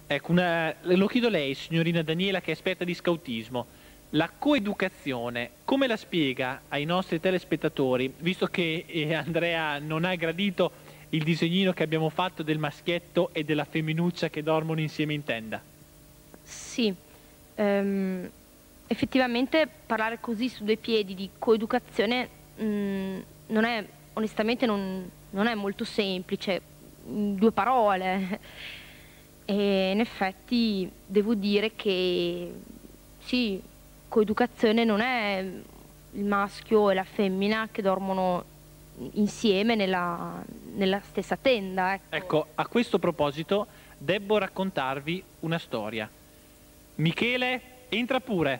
Ecco, lo chiedo a lei, signorina Daniela, che è esperta di scautismo. La coeducazione, come la spiega ai nostri telespettatori, visto che Andrea non ha gradito il disegnino che abbiamo fatto del maschietto e della femminuccia che dormono insieme in tenda? Sì, effettivamente parlare così su due piedi di coeducazione non è, onestamente non è molto semplice, due parole. E in effetti devo dire che sì, coeducazione non è il maschio e la femmina che dormono insieme nella stessa tenda, ecco. Ecco, a questo proposito debbo raccontarvi una storia. Michele, entra pure.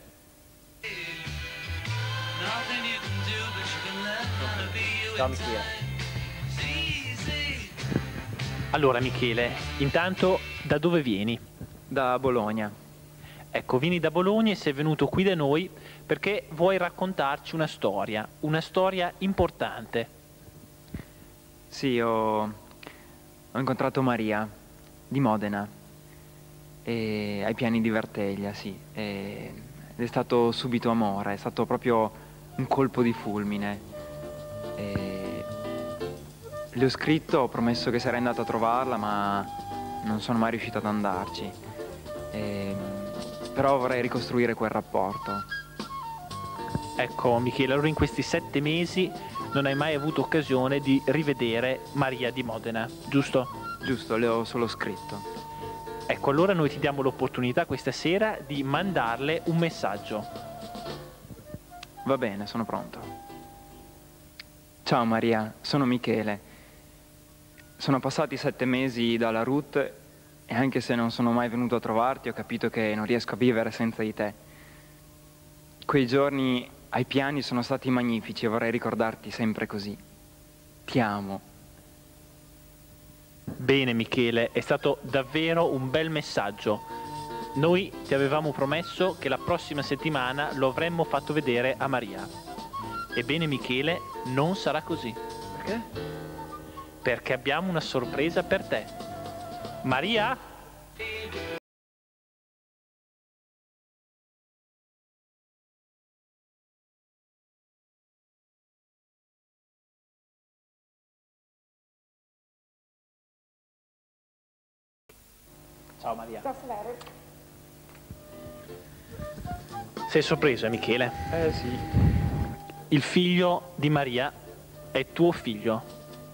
Ciao Michele. Allora Michele, intanto da dove vieni? Da Bologna. Ecco, vieni da Bologna e sei venuto qui da noi perché vuoi raccontarci una storia importante. Sì, ho incontrato Maria di Modena e ai piani di Verteglia, sì. Ed è stato subito amore, è stato proprio un colpo di fulmine. Le ho scritto, ho promesso che sarei andato a trovarla, ma non sono mai riuscito ad andarci. Però vorrei ricostruire quel rapporto. Ecco Michele, allora in questi 7 mesi non hai mai avuto occasione di rivedere Maria di Modena, giusto? Giusto, le ho solo scritto. Ecco, allora noi ti diamo l'opportunità questa sera di mandarle un messaggio. Va bene, sono pronto. Ciao Maria, sono Michele. Sono passati 7 mesi dalla Ruth e anche se non sono mai venuto a trovarti ho capito che non riesco a vivere senza di te. Quei giorni ai piani sono stati magnifici e vorrei ricordarti sempre così. Ti amo. Bene Michele, è stato davvero un bel messaggio. Noi ti avevamo promesso che la prossima settimana lo avremmo fatto vedere a Maria. Ebbene Michele, non sarà così. Perché? Perché abbiamo una sorpresa per te. Maria? Ciao Maria. Ciao Saverio. Sei sorpreso, Michele? Sì. Il figlio di Maria è tuo figlio.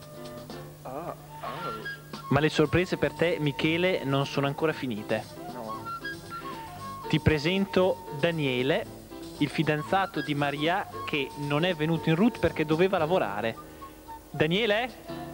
Ma le sorprese per te, Michele, non sono ancora finite. No. Ti presento Daniele, il fidanzato di Maria che non è venuto in route perché doveva lavorare. Daniele?